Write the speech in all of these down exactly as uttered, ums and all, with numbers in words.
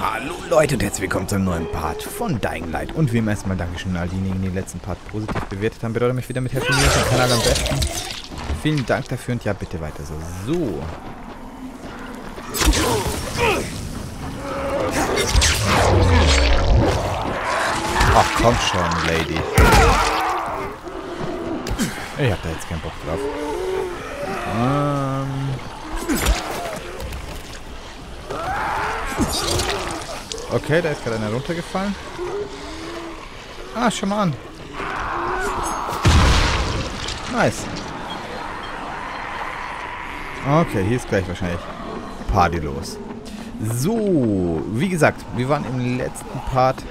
Hallo Leute und herzlich willkommen zu einem neuen Part von Dying Light. Und wie immer erstmal Dankeschön an all diejenigen, die den letzten Part positiv bewertet haben. Bedeutet mich wieder mit helfen mir auf dem Kanal am besten. Vielen Dank dafür und ja, bitte weiter so. So. Ach komm schon, Lady. Ich hab da jetzt keinen Bock drauf. Ähm... Okay, da ist gerade einer runtergefallen. Ah, schau mal an. Nice. Okay, hier ist gleich wahrscheinlich Party los. So, wie gesagt, wir waren im letzten Part.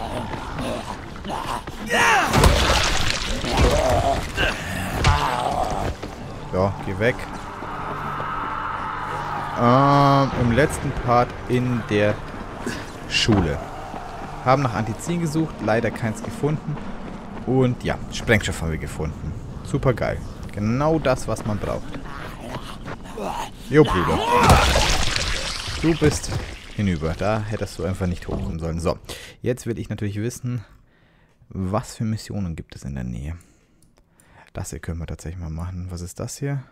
So, geh weg. Ähm, im letzten Part in der Schule. Haben nach Antizin gesucht, leider keins gefunden. Und ja, Sprengstoff haben wir gefunden. Super geil. Genau das, was man braucht. Jo, Bruder. Du bist hinüber. Da hättest du einfach nicht hochkommen sollen. So, jetzt will ich natürlich wissen, was für Missionen gibt es in der Nähe. Das hier können wir tatsächlich mal machen. Was ist das hier?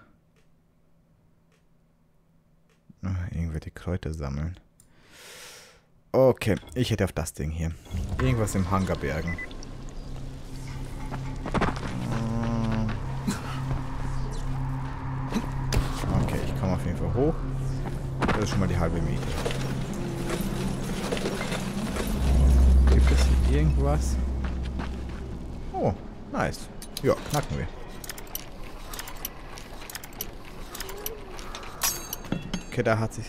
Irgendwelche Kräuter sammeln. Okay, ich hätte auf das Ding hier. Irgendwas im Hangar bergen. Okay, ich komme auf jeden Fall hoch. Das ist schon mal die halbe Miete. Gibt es hier irgendwas? Oh, nice. Ja, knacken wir. Okay, da hat sich...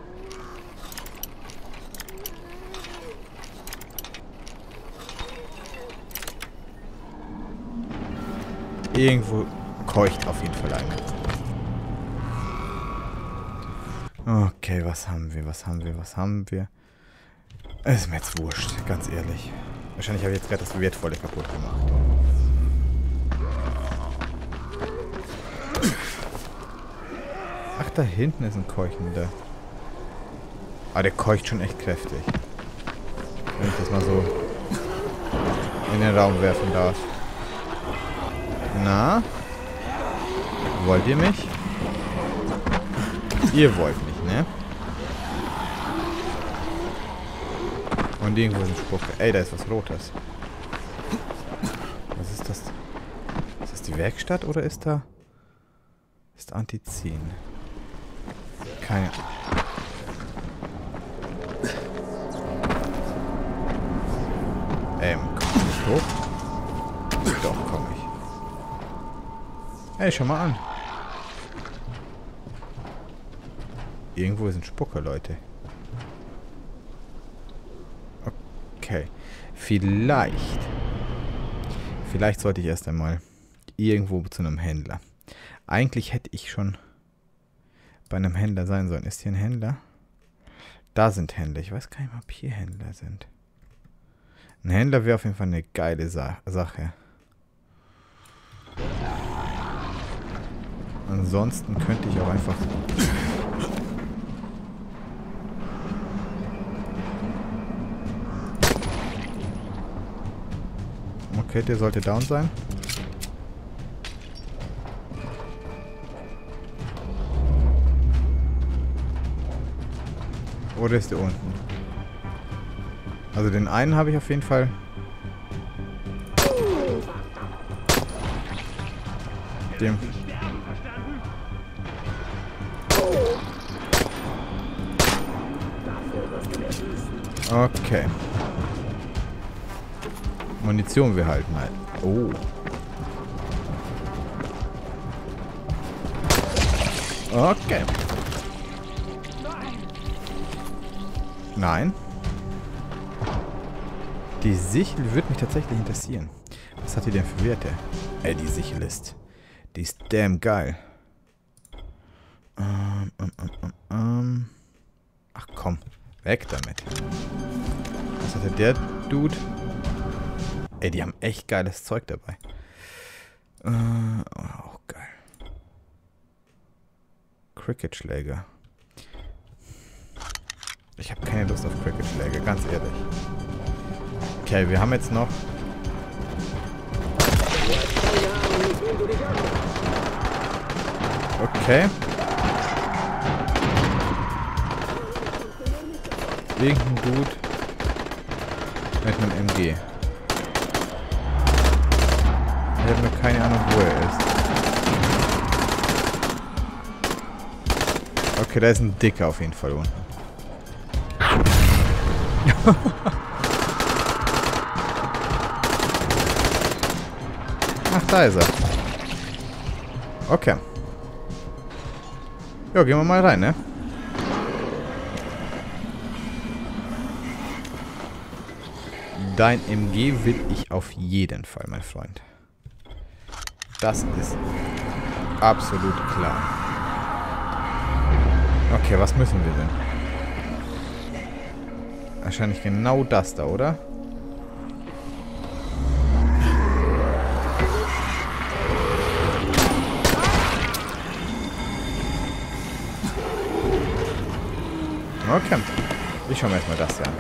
Irgendwo keucht auf jeden Fall einer. Okay, was haben wir, was haben wir, was haben wir? Es ist mir jetzt wurscht, ganz ehrlich. Wahrscheinlich habe ich jetzt gerade das Wertvolle kaputt gemacht. Ach, da hinten ist ein Keuchender. Ah, der keucht schon echt kräftig. Wenn ich das mal so in den Raum werfen darf. Na? Wollt ihr mich? Ihr wollt mich, ne? Und irgendwo ist ein Spucke. Ey, da ist was Rotes. Was ist das? Ist das die Werkstatt oder ist da... Ist Antizin? Keine... Ähm, komm ich nicht hoch? Doch, komm ich. Ey, schau mal an. Irgendwo ist ein Spucker, Leute. Okay. Vielleicht. Vielleicht sollte ich erst einmal irgendwo zu einem Händler. Eigentlich hätte ich schon bei einem Händler sein sollen. Ist hier ein Händler? Da sind Händler. Ich weiß gar nicht mal, ob hier Händler sind. Ein Händler wäre auf jeden Fall eine geile Sa- Sache. Ansonsten könnte ich auch einfach... Okay, der sollte down sein. Oder ist der unten? Also den einen habe ich auf jeden Fall... Dem... Okay. Munition wir halten halt. Oh. Okay. Nein. Die Sichel würde mich tatsächlich interessieren. Was hat die denn für Werte? Ey, die Sichel ist... Die ist damn geil. Ähm, ähm, ähm, ähm, ähm. Ach komm. Weg damit. Was hatte der Dude? Ey, die haben echt geiles Zeug dabei. Äh, auch geil. Cricket-Schläger. Ich habe keine Lust auf Cricket-Schläge, ganz ehrlich. Okay, wir haben jetzt noch... Okay. Irgendein Dude mit einem M G. Ich habe nur keine Ahnung, wo er ist. Okay, da ist ein Dicker auf jeden Fall unten. Ach, da ist er. Okay. Ja, gehen wir mal rein, ne? Dein M G will ich auf jeden Fall, mein Freund. Das ist absolut klar. Okay, was müssen wir denn? Wahrscheinlich genau das da, oder? Okay. Ich schaue mir erstmal das hier an.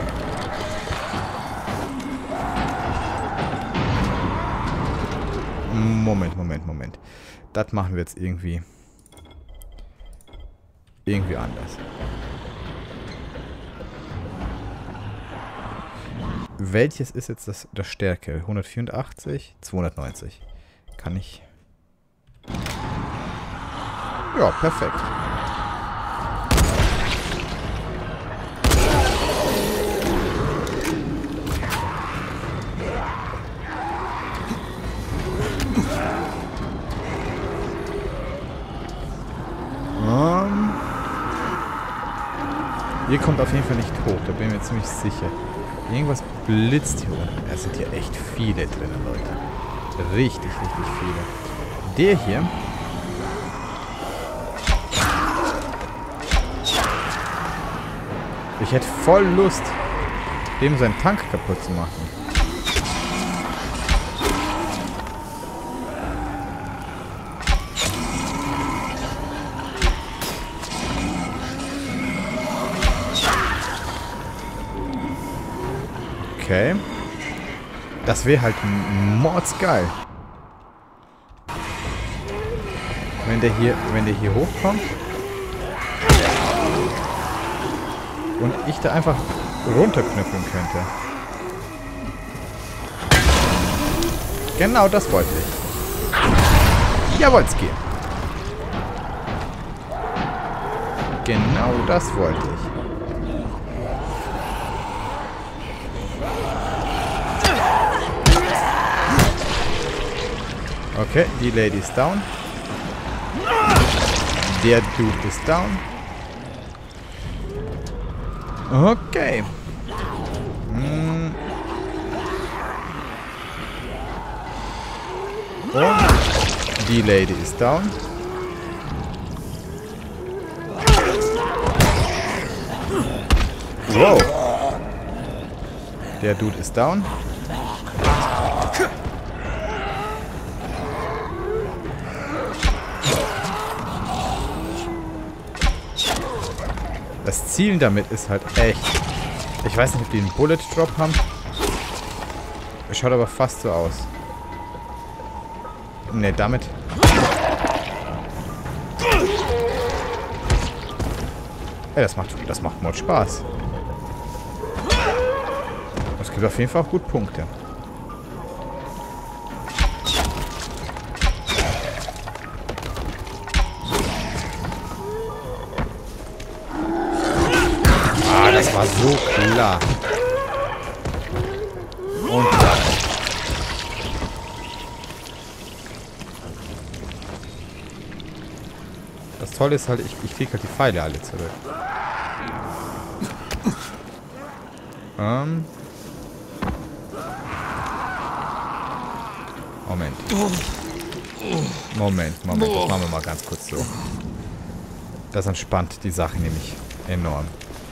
Moment, Moment, Moment. Das machen wir jetzt irgendwie... Irgendwie anders. Welches ist jetzt das, das Stärke? hundertvierundachtzig? zweihundertneunzig. Kann ich... Ja, perfekt. Um, hier kommt auf jeden Fall nicht hoch, da bin ich mir ziemlich sicher. Irgendwas blitzt hier unten. Es sind hier echt viele drin, Leute. Richtig, richtig viele. Der hier... Ich hätte voll Lust, dem seinen Tank kaputt zu machen. Okay. Das wäre halt mordsgeil. Wenn der hier, wenn der hier hochkommt. Und ich da einfach runterknüppeln könnte. Genau das wollte ich. Jawolski. Genau das wollte ich. Okay, die Lady ist down. Der Dude ist down. Okay. Hm. Und die Lady ist down. Wow. Der Dude ist down. Das Zielen damit ist halt echt... Ich weiß nicht, ob die einen Bullet Drop haben. Schaut aber fast so aus. Ne, damit... Ey, das macht, das macht mal Spaß. Das gibt auf jeden Fall auch gut Punkte. Das war so klar. Und dann. Das Tolle ist halt, ich, ich kriege halt die Pfeile alle zurück. Ähm. Moment. Moment, Moment. Das machen wir mal ganz kurz so. Das entspannt die Sache nämlich enorm.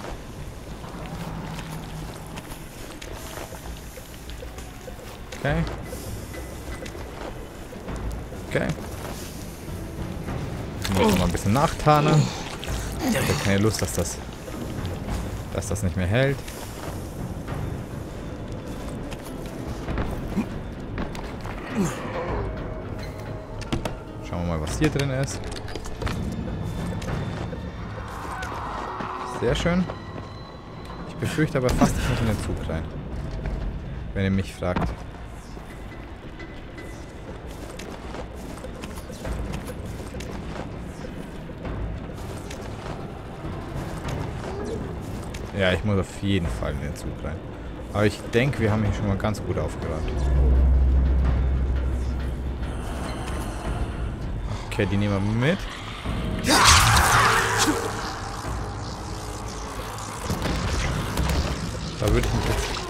Okay. Okay. Ich muss noch mal ein bisschen nachtarnen. Ich habe keine Lust, dass das Dass das nicht mehr hält. Schauen wir mal, was hier drin ist. Sehr schön. Ich befürchte aber fast, ich muss in den Zug rein. Wenn ihr mich fragt. Ja, ich muss auf jeden Fall in den Zug rein. Aber ich denke, wir haben hier schon mal ganz gut aufgeräumt. Okay, die nehmen wir mit. Da würde ich mich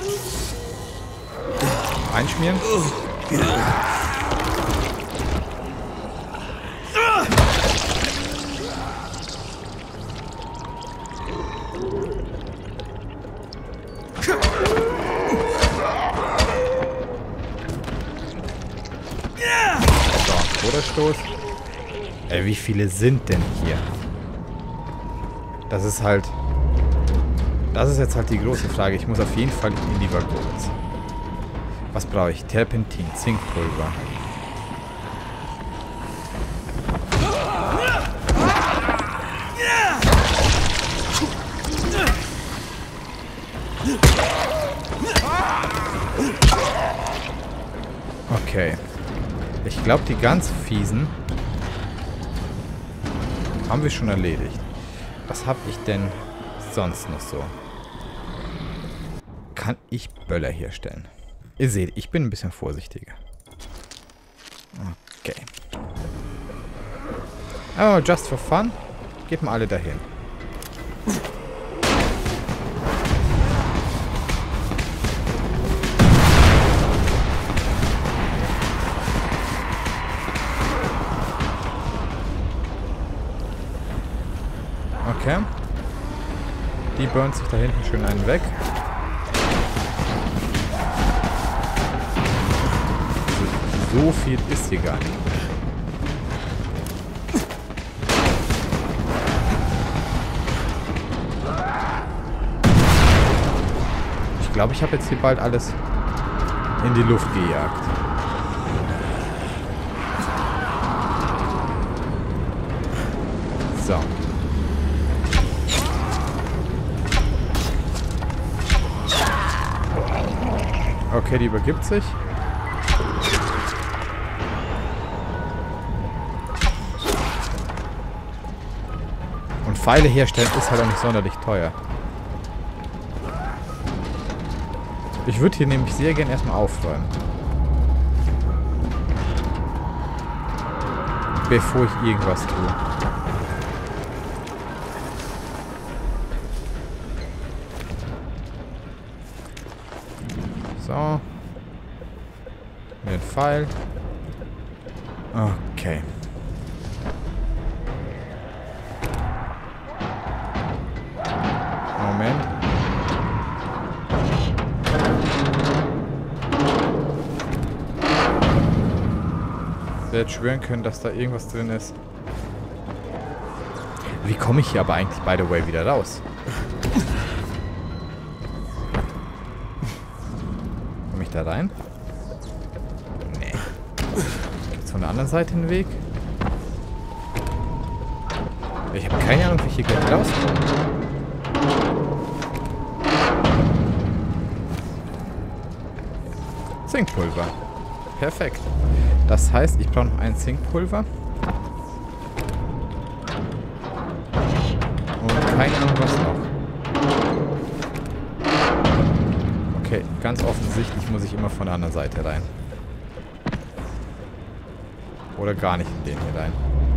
jetzt einschmieren. So, Todesstoß. Ey, wie viele sind denn hier? Das ist halt... Das ist jetzt halt die große Frage. Ich muss auf jeden Fall in die Waggons. Was brauche ich? Terpentin, Zinkpulver. Okay. Ich glaube, die ganz fiesen haben wir schon erledigt. Was habe ich denn sonst noch so? Kann ich Böller herstellen? Ihr seht, ich bin ein bisschen vorsichtiger. Okay. Aber just for fun, geht mal alle dahin. Okay. Die burnt sich da hinten schön einen weg. So viel ist hier gar nicht. Ich glaube, ich habe jetzt hier bald alles in die Luft gejagt. So. Okay, die übergibt sich. Und Pfeile herstellen ist halt auch nicht sonderlich teuer. Ich würde hier nämlich sehr gern erstmal aufräumen. Bevor ich irgendwas tue. So. Mit dem Pfeil. Okay. Moment. Ich hätte schwören können, dass da irgendwas drin ist. Wie komme ich hier aber eigentlich, by the way, wieder raus? Komme ich da rein? Nee. Gibt's von der anderen Seite einen Weg? Ich habe keine Ahnung, wie ich hier gleich rauskomme. Zinkpulver. Perfekt. Das heißt, ich brauche noch ein Zinkpulver. Und keine Ahnung, was noch. Okay, ganz offensichtlich muss ich immer von der anderen Seite rein. Oder gar nicht in den hier rein.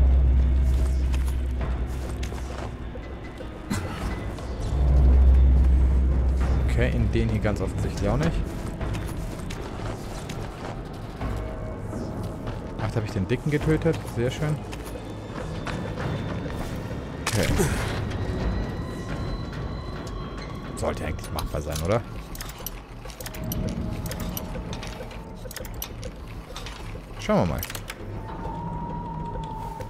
Okay, in den hier ganz offensichtlich auch nicht. Ach, da habe ich den Dicken getötet. Sehr schön. Okay. Sollte eigentlich machbar sein, oder? Schauen wir mal.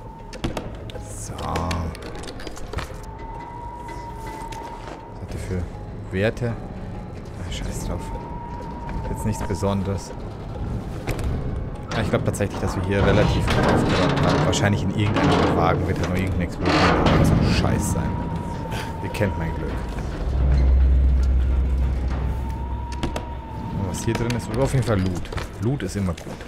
So. Was hat die für Werte. Ach, scheiß drauf. Jetzt nichts Besonderes. Ja, ich glaube tatsächlich, dass wir hier relativ gut aufgeräumt haben. Wahrscheinlich in irgendeinem Wagen wird ja noch irgendein Explosion. Das muss ein Scheiß sein. Ihr kennt mein Glück. Und was hier drin ist, auf jeden Fall Loot. Loot ist immer gut.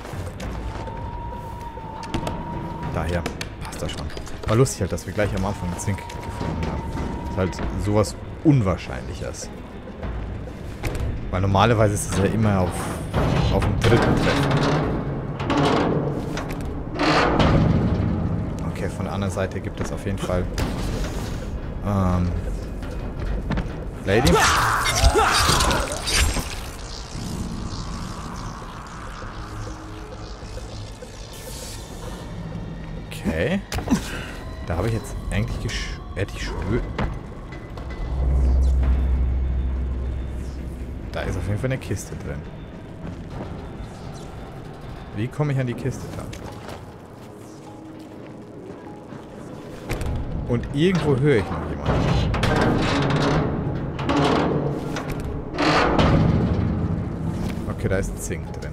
Daher passt das schon. War lustig halt, dass wir gleich am Anfang einen Zink gefunden haben. Das ist halt sowas Unwahrscheinliches. Weil normalerweise ist es ja immer auf, auf dem dritten Treffer. Okay, von der anderen Seite gibt es auf jeden Fall ähm, Lady. Okay. Da habe ich jetzt eigentlich gesch... Hätte ich schwö... Da ist auf jeden Fall eine Kiste drin. Wie komme ich an die Kiste dran? Und irgendwo höre ich noch jemanden. Okay, da ist Zink drin.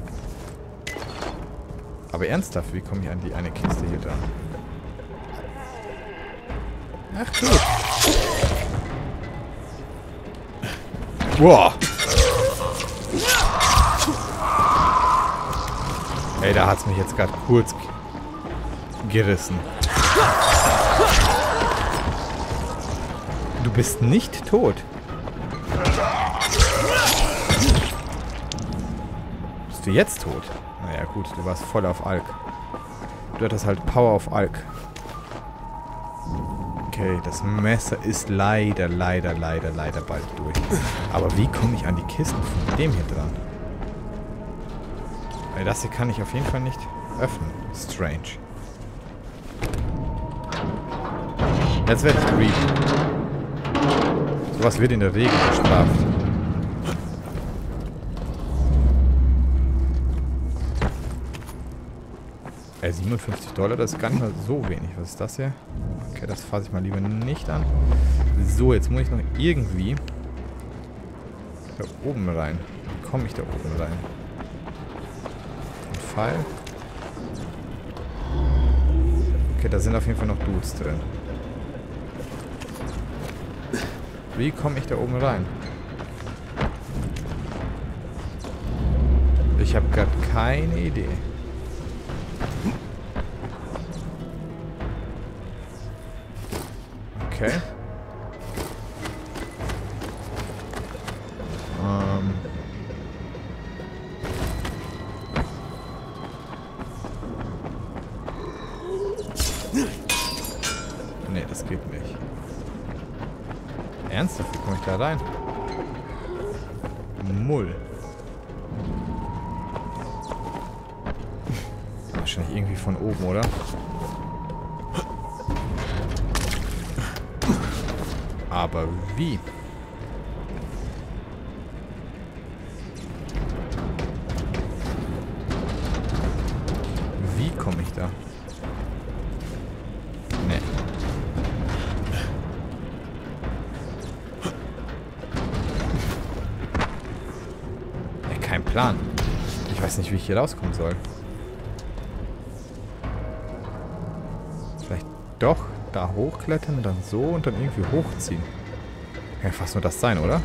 Aber ernsthaft, wie komme ich an die eine Kiste hier dran? Ach gut. Boah. Ey, da hat's mich jetzt gerade kurz gerissen. Du bist nicht tot. Bist du jetzt tot? Naja gut, du warst voll auf Alk. Du hattest halt Power auf Alk. Okay, das Messer ist leider, leider, leider, leider bald durch. Aber wie komme ich an die Kisten von dem hier dran? Weil das hier kann ich auf jeden Fall nicht öffnen. Strange. Jetzt werde ich greedy. Sowas wird in der Regel bestraft. Äh, siebenundfünfzig Dollar, das ist gar nicht mal so wenig. Was ist das hier? Okay, das fasse ich mal lieber nicht an. So, jetzt muss ich noch irgendwie da oben rein. Wie komme ich da oben rein? Ein Pfeil. Okay, da sind auf jeden Fall noch Dudes drin. Wie komme ich da oben rein? Ich habe gerade keine Idee. Okay. Ähm. Nee, das geht nicht. Ernsthaft, wie komme ich da rein? Mull. Wahrscheinlich irgendwie von oben, oder? Aber wie? Wie komme ich da? Nee. Ja, kein Plan. Ich weiß nicht, wie ich hier rauskommen soll. Vielleicht doch da hochklettern, dann so und dann irgendwie hochziehen. Kann ja fast nur das sein, oder?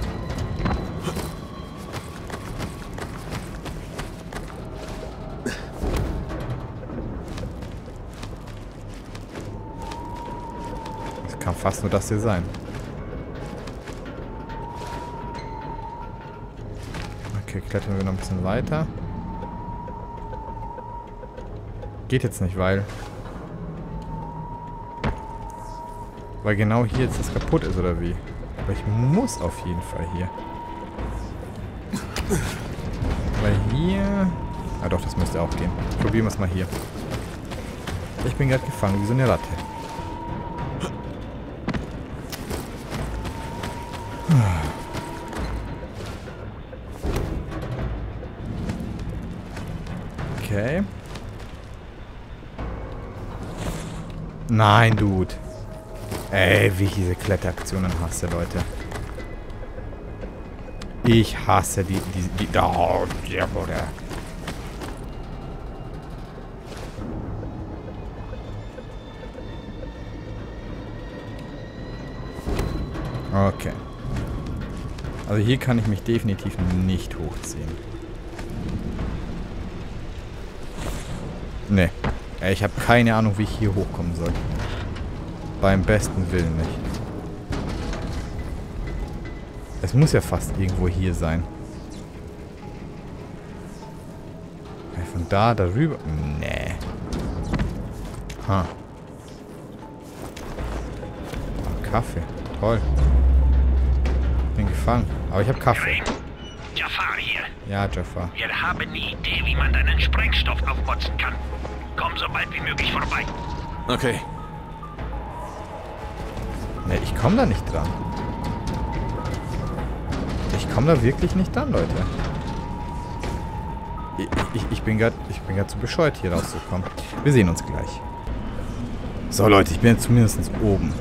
Das kann fast nur das hier sein. Okay, klettern wir noch ein bisschen weiter. Geht jetzt nicht, weil... Weil genau hier jetzt das kaputt ist, oder wie? Aber ich muss auf jeden Fall hier. Weil hier... Ah doch, das müsste auch gehen. Probieren wir es mal hier. Ich bin gerade gefangen wie so eine Ratte. Okay. Nein, Dude. Ey, wie ich diese Kletteraktionen hasse, Leute. Ich hasse die... die, die oh, ja, oder. Okay. Also hier kann ich mich definitiv nicht hochziehen. Nee. Ich habe keine Ahnung, wie ich hier hochkommen soll. Beim besten Willen nicht. Es muss ja fast irgendwo hier sein. Von da, darüber... Nee. Ha. Oh, Kaffee. Toll. Bin gefangen. Aber ich habe Kaffee. Jafar hier. Ja, Jafar. Wir haben eine Idee, wie man deinen Sprengstoff aufmotzen kann. Komm so bald wie möglich vorbei. Okay. Ne, ich komme da nicht dran. Ich komme da wirklich nicht dran, Leute. Ich, ich, ich bin gerade ich bin gerade zu bescheuert, hier rauszukommen. Wir sehen uns gleich. So, Leute, ich bin jetzt zumindest oben.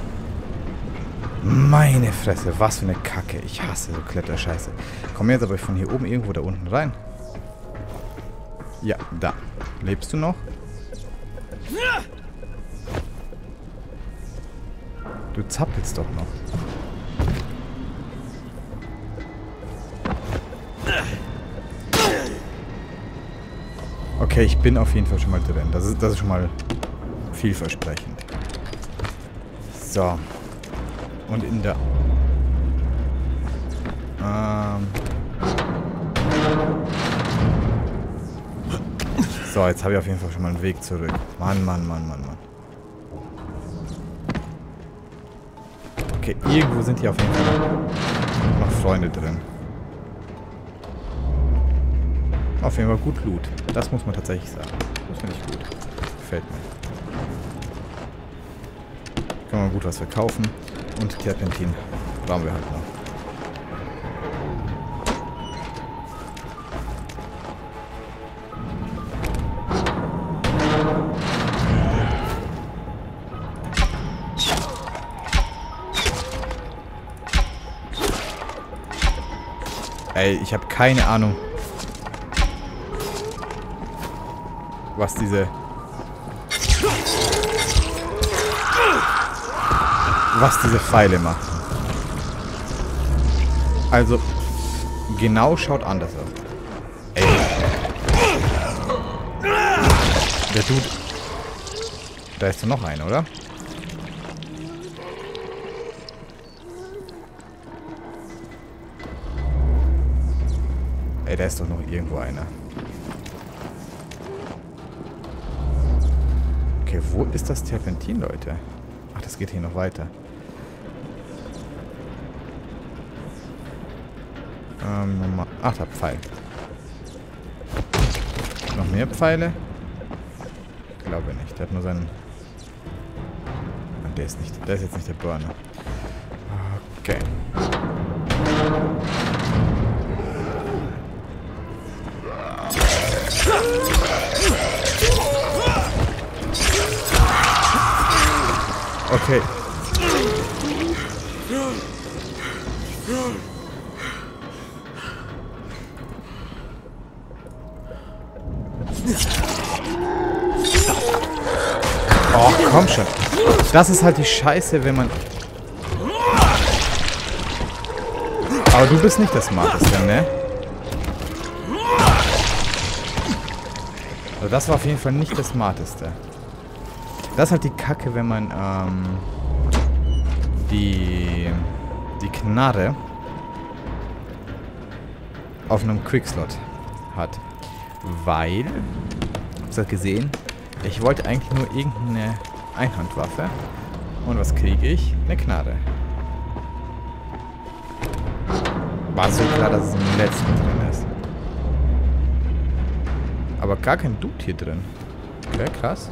Meine Fresse, was für eine Kacke. Ich hasse so Kletterscheiße. Kommen wir jetzt aber von hier oben irgendwo da unten rein? Ja, da. Lebst du noch? Du zappelst doch noch. Okay, ich bin auf jeden Fall schon mal drin. Das ist, das ist schon mal vielversprechend. So. Und in der... Ähm... So, jetzt habe ich auf jeden Fall schon mal einen Weg zurück. Mann, Mann, Mann, Mann, Mann. Okay, irgendwo sind hier auf jeden Fall noch Freunde drin. Auf jeden Fall gut Loot. Das muss man tatsächlich sagen. Das finde ich gut. Gefällt mir. Kann man gut was verkaufen. Und Terpentin brauchen wir halt noch. Ey, ich habe keine Ahnung, was diese... was diese Pfeile machen. Also, genau schaut anders aus. Ey. Der Dude... Da ist doch noch einer, oder? Ey, da ist doch noch irgendwo einer. Okay, wo ist das Terpentin, Leute? Ach, das geht hier noch weiter. Ähm, nochmal. Ach, da Pfeil. Noch mehr Pfeile? Ich glaube nicht. Der hat nur seinen... Der ist nicht... Der ist jetzt nicht der Burner. Okay. Okay. Oh, komm schon. Das ist halt die Scheiße, wenn man... Aber du bist nicht das Smarteste, ne? Also das war auf jeden Fall nicht das Smarteste. Das ist halt die Kacke, wenn man ähm, die, die Knarre auf einem Quickslot hat. Weil, habt ihr gesehen, ich wollte eigentlich nur irgendeine Einhandwaffe. Und was kriege ich? Eine Knarre. War so klar, dass es im letzten drin ist. Aber gar kein Dude hier drin. Okay, krass.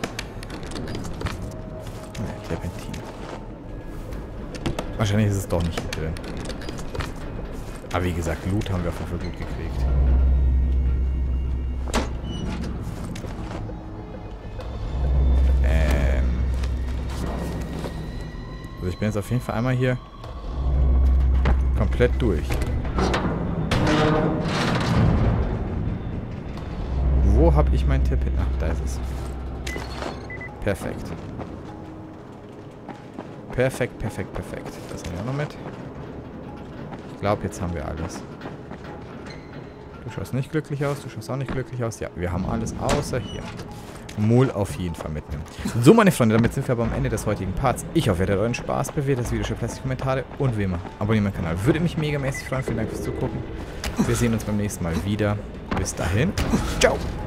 Ne, Terpentin. Wahrscheinlich ist es doch nicht hier drin. Aber wie gesagt, Loot haben wir auf jeden Fall gut gekriegt. Ähm. Also ich bin jetzt auf jeden Fall einmal hier komplett durch. habe ich meinen Tipp hin? Ach, da ist es. Perfekt. Perfekt, perfekt, perfekt. Das haben wir auch noch mit. Ich glaube, jetzt haben wir alles. Du schaust nicht glücklich aus, du schaust auch nicht glücklich aus. Ja, wir haben alles außer hier. Mol auf jeden Fall mitnehmen. So, meine Freunde, damit sind wir aber am Ende des heutigen Parts. Ich hoffe, ihr hattet euren Spaß, bewertet das Video, schreibt fleißig Kommentare und wie immer, abonniert meinen Kanal. Würde mich megamäßig freuen. Vielen Dank fürs Zugucken. Wir sehen uns beim nächsten Mal wieder. Bis dahin. Ciao.